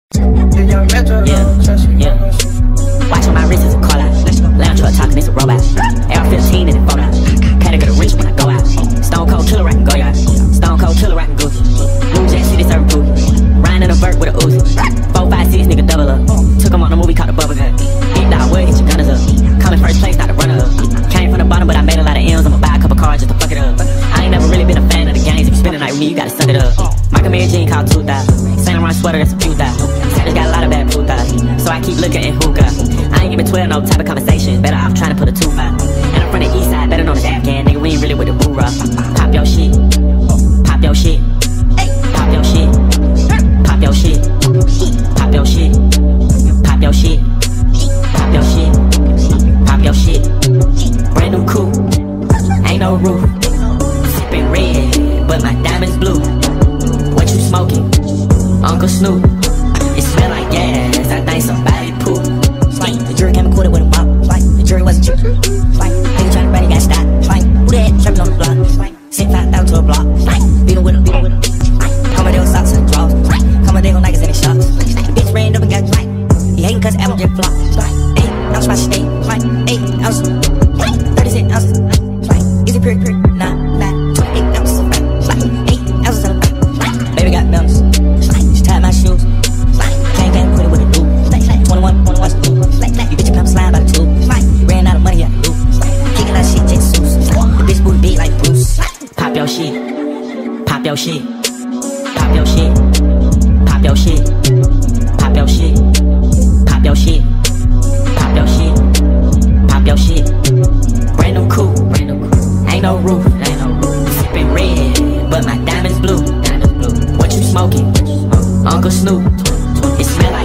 Yeah. Watching my wrist is a call out. Lounge truck talking, it's a robot. AR-15 in the phone out. Patek of the rich when I go out. Stone cold killer rockin' Goyard. Stone cold killer rockin' Gucci. Blue jet city serving Pookie. Riding in a Vert with a Uzi. 4, 5, 6 nigga double up. Took him on a movie called The Bubble Gun. Big dog wood, hit your gunners up. Coming first place, not the runner up. Came from the bottom, but I made a lot of M's. I'ma buy a couple cars just to fuck it up. I ain't never really been a fan of the games. If you spend the night with me, you gotta suck it up. Michael Mary Jean called 2000. Saint Laurent sweater, that's a few thousand. Savage got a lot of bad putas, so I keep looking at hookah. I ain't giving 12 no type of conversation. Better off trying to put a 2-5. And I'm from the east side, better known as Afghan. Nigga, we ain't really with the Grrah. Pop your shit. Pop your shit. Pop your shit. Pop your shit. Pop your shit. Pop your shit. Pop your shit. Pop your shit. Brand new coupe. Ain't no roof. Sipping red, but my diamond's blue. What you smoking? Uncle Snoop. It smell like gas. I think somebody pooped. The jury came and caught it with a mop. The jury wasn't cheap. Nigga tryna run, he got stopped. Who that? Trapping on the block. Sent 5,000 to a block. Beat him with him. Come on, they with socks and drawers. Come on, they gon' Nikes and they shots. The bitch ran up and got right. He hatin' cause the album just flopped. 8 ounce my steak. 8 ounces. 36 ounces. Easy period. Nah. 28 ounces. 8 ounces of the baby got bells. She tied my shoes. Came quit it with a dude. 21 watch the dude. You bitch come slime by the tube. You ran out of money, you had to lose. Kicking that shit, Jesus. The bitch booty big like Bruce. Pop your shit. Pop your shit. Pop your shit. Pop your shit. Pop your shit. Pop your shit. Pop your shit. Pop your shit. Brand new coupe. Ain't no roof. Sipping red, but my diamond's blue. What you smoking? Uncle Snoop. It smell like